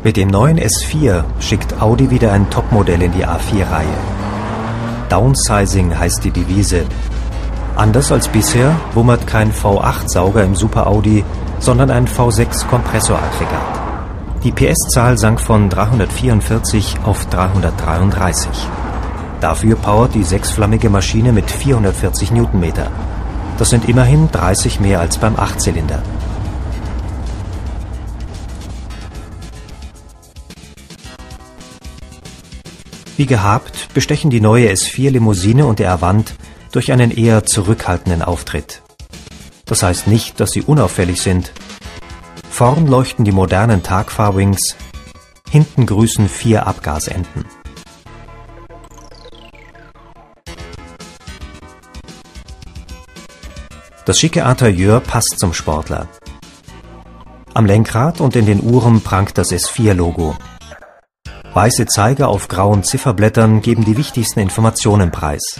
Mit dem neuen S4 schickt Audi wieder ein Topmodell in die A4-Reihe. Downsizing heißt die Devise. Anders als bisher wummert kein V8-Sauger im Super Audi, sondern ein V6-Kompressoraggregat. Die PS-Zahl sank von 344 auf 333. Dafür powert die sechsflammige Maschine mit 440 Newtonmeter. Das sind immerhin 30 mehr als beim Achtzylinder. Wie gehabt bestechen die neue S4-Limousine und der Avant durch einen eher zurückhaltenden Auftritt. Das heißt nicht, dass sie unauffällig sind. Vorn leuchten die modernen Tagfahrwings, hinten grüßen 4 Abgasenden. Das schicke Interieur passt zum Sportler. Am Lenkrad und in den Uhren prangt das S4-Logo. Weiße Zeiger auf grauen Zifferblättern geben die wichtigsten Informationen preis.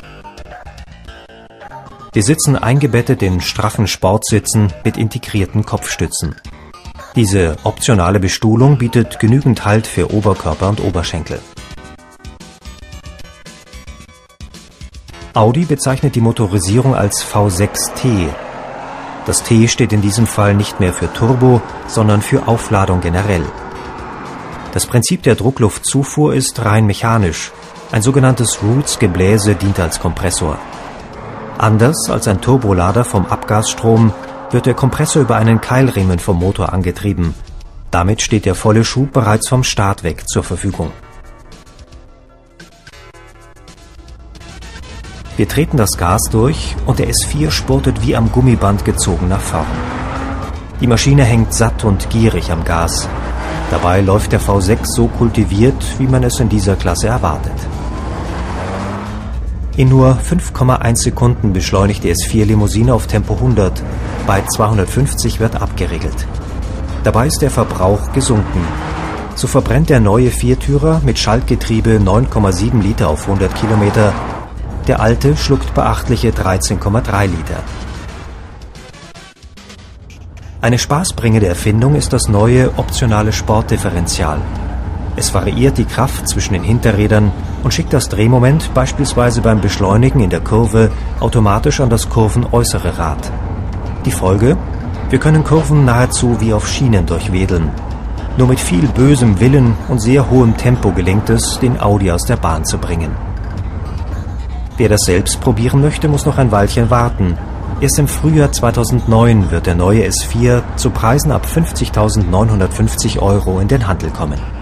Die sitzen eingebettet in straffen Sportsitzen mit integrierten Kopfstützen. Diese optionale Bestuhlung bietet genügend Halt für Oberkörper und Oberschenkel. Audi bezeichnet die Motorisierung als V6T. Das T steht in diesem Fall nicht mehr für Turbo, sondern für Aufladung generell. Das Prinzip der Druckluftzufuhr ist rein mechanisch. Ein sogenanntes Roots-Gebläse dient als Kompressor. Anders als ein Turbolader vom Abgasstrom wird der Kompressor über einen Keilriemen vom Motor angetrieben. Damit steht der volle Schub bereits vom Start weg zur Verfügung. Wir treten das Gas durch und der S4 spurtet wie am Gummiband gezogen nach vorn. Die Maschine hängt satt und gierig am Gas. Dabei läuft der V6 so kultiviert, wie man es in dieser Klasse erwartet. In nur 5,1 Sekunden beschleunigt die S4-Limousine auf Tempo 100. Bei 250 wird abgeregelt. Dabei ist der Verbrauch gesunken. So verbrennt der neue Viertürer mit Schaltgetriebe 9,7 Liter auf 100 Kilometer. Der alte schluckt beachtliche 13,3 Liter. Eine spaßbringende Erfindung ist das neue optionale Sportdifferential. Es variiert die Kraft zwischen den Hinterrädern und schickt das Drehmoment beispielsweise beim Beschleunigen in der Kurve automatisch an das kurvenäußere Rad. Die Folge? Wir können Kurven nahezu wie auf Schienen durchwedeln. Nur mit viel bösem Willen und sehr hohem Tempo gelingt es, den Audi aus der Bahn zu bringen. Wer das selbst probieren möchte, muss noch ein Weilchen warten. Erst im Frühjahr 2009 wird der neue S4 zu Preisen ab 50.950 € in den Handel kommen.